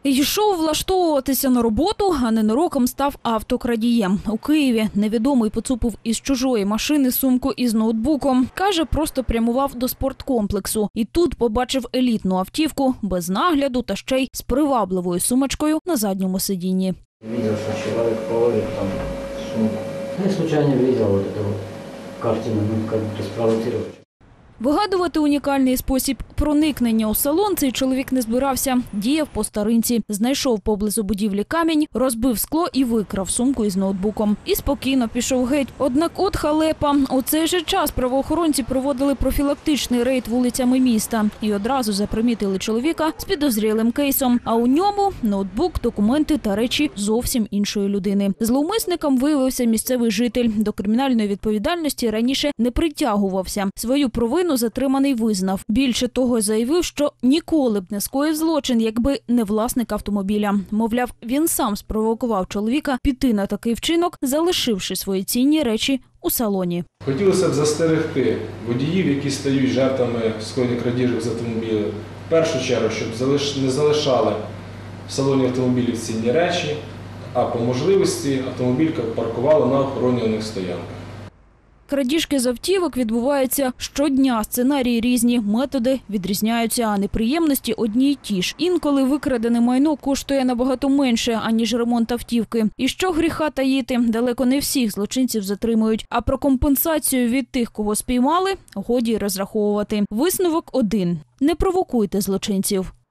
Йшов влаштовуватися на роботу, а ненароком став автокрадієм. У Києві невідомий поцупив із чужої машини сумку із ноутбуком. Каже, просто прямував до спорткомплексу. І тут побачив елітну автівку без нагляду та ще й з привабливою сумочкою на задньому сидінні. Видел, что человек положит там сумку. Я случайно видел вот эту вот картину, как будто спровоцировать. Вигадувати унікальний спосіб проникнення у салон цей чоловік не збирався. Діяв по старинці. Знайшов поблизу будівлі камінь, розбив скло і викрав сумку із ноутбуком. І спокійно пішов геть. Однак от халепа. У цей же час правоохоронці проводили профілактичний рейд вулицями міста. І одразу запримітили чоловіка з підозрілим кейсом. А у ньому ноутбук, документи та речі зовсім іншої людини. Зловмисником виявився місцевий житель. До кримінальної відповідальності раніше не притягувався. Свою провину затриманий визнав. Більше того, заявив, що ніколи б не скоїв злочин, якби не власник автомобіля. Мовляв, він сам спровокував чоловіка піти на такий вчинок, залишивши свої цінні речі у салоні. Хотілося б застерегти водіїв, які стають жертвами скоєння крадіжок з автомобіля. В першу чергу, щоб не залишали в салоні автомобілів цінні речі, а по можливості автомобіль паркували на охоронюваних стоянках. Крадіжки з автівок відбуваються щодня. Сценарії різні, методи відрізняються, а неприємності одні й ті ж. Інколи викрадене майно коштує набагато менше, аніж ремонт автівки. І що гріха таїти, далеко не всіх злочинців затримують. А про компенсацію від тих, кого спіймали, годі розраховувати. Висновок один – не провокуйте злочинців.